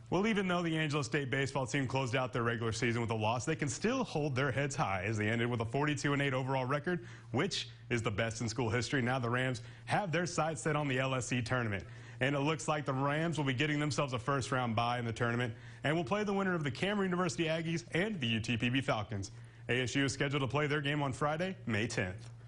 Well, even though the Angelo State baseball team closed out their regular season with a loss, they can still hold their heads high as they ended with a 42-8 overall record, which is the best in school history. Now the Rams have their sights set on the LSC Tournament. And it looks like the Rams will be getting themselves a first-round bye in the tournament and will play the winner of the Cameron University Aggies and the UTPB Falcons. ASU is scheduled to play their game on Friday, May 10th.